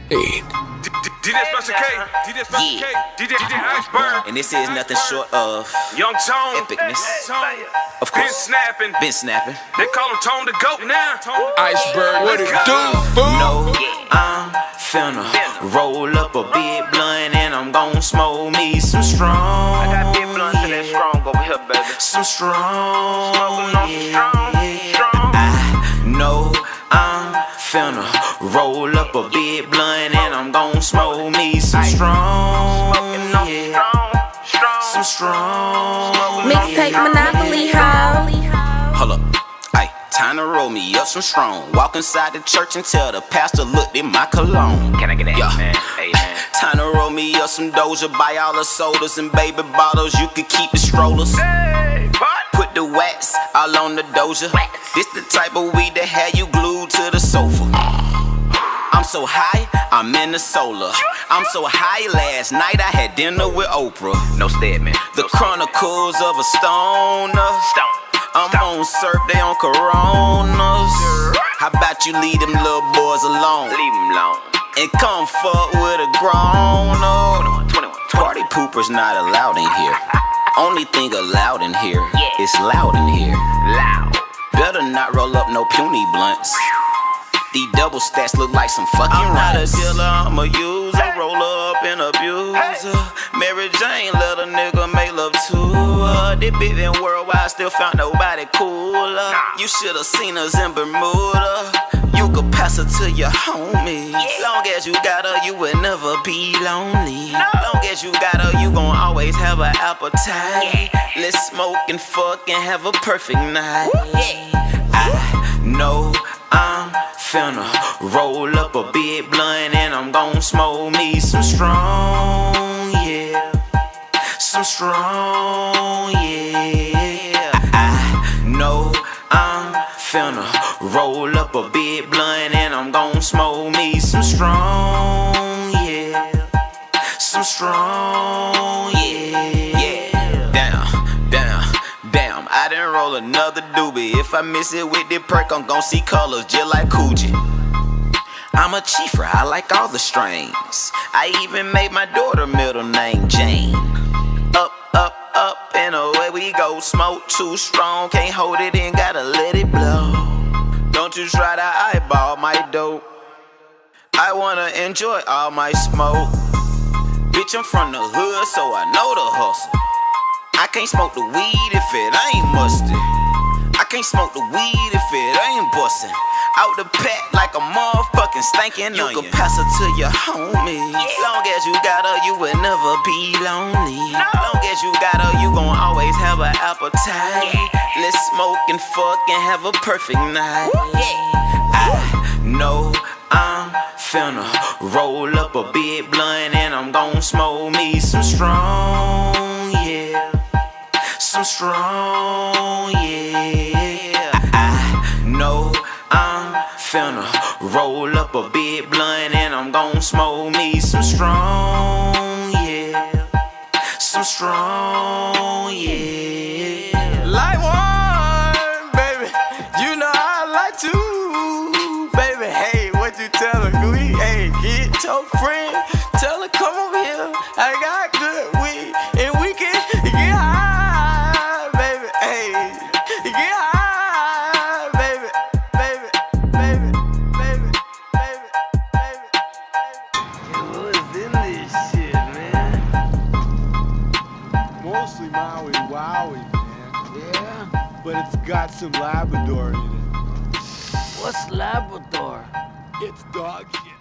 Hey. DJ Special K, DJ Special K, DJ Iceberg. And this is nothing short of Young Tone, epicness. Of course. Been snapping. They call him Tone the GOAT now. Iceberg, what it do, fool? No, I'm finna roll up a big blunt and I'm gon' smoke me some strong. I got big blunts and that strong over here, baby. Some strong. Smoking on some strong. I know I'm finna roll up a big blunt and I'm gon' smoke me some strong. Smoking on Some strong. Mixtape Monopoly, ho. Hold up, ay, time to roll me up some strong. Walk inside the church and tell the pastor, look at my cologne. Can I get that, Yeah. man? Hey, man. Time to roll me up some Doja, buy all the sodas and baby bottles. You could keep the strollers. Hey, what? Put the wax all on the Doja. This the type of weed that had you glued to the sofa. I'm so high, I'm in the solar. I'm so high last night I had dinner with Oprah. No statement. The Chronicles of a Stoner. I'm on surf, they on Coronas. How about you leave them little boys alone Leave him alone. and come fuck with a grown up? 21. Party poopers not allowed in here. Only thing allowed in here Yeah. is loud in here. Loud. Better not roll up no puny blunts. These double stacks look like some fucking I'm not a dealer, I'm a user. Roller up and abuser. Mary Jane let a nigga make love to her. This bitch in worldwide still found nobody cooler. You should've seen us in Bermuda. You could pass her to your homies. Long as you got her, you would never be lonely. Long as you got her, you gon' always have an appetite. Let's smoke and fuck and have a perfect night. I know I'm finna roll up a big blunt and I'm gon' smoke me some strong, yeah. Some strong, yeah. I know I'm finna roll up a big blunt and I'm gon' smoke me some strong, yeah. Some strong, yeah. Damn, I didn't roll another doobie. If I miss it with the perk, I'm gon' see colors just like Coogee. I'm a chiefer, I like all the strains. I even made my daughter middle name Jane. Up, and away we go. Smoke too strong, can't hold it in, gotta let it blow. Don't you try to eyeball my dope. I wanna enjoy all my smoke. Bitch, I'm from the hood, so I know the hustle. I can't smoke the weed if it ain't mustard. I can't smoke the weed if it ain't bustin'. Out the pack like a motherfucking stankin' onion. You can pass her to your homies. Long as you got her, you will never be lonely. Long as you got her, you gon' always have an appetite. Let's smoke and fuck and have a perfect night. I know I'm finna roll up a big blunt and I'm gon' smoke me some strong, yeah. Some strong, yeah. I know I'm finna roll up a big blunt and I'm gon' smoke me some strong, yeah. Some strong, yeah. Like one, baby, you know I like to, baby. Hey, what you tell her? Hey, get your friend, tell her come over here. I got good weed and we can get high, baby. Hey, get high, baby, baby, baby, baby, baby, baby. What's in this shit, man? Mostly Maui Wowie, man. Yeah? But it's got some Labrador in it. What's Labrador? It's dog shit.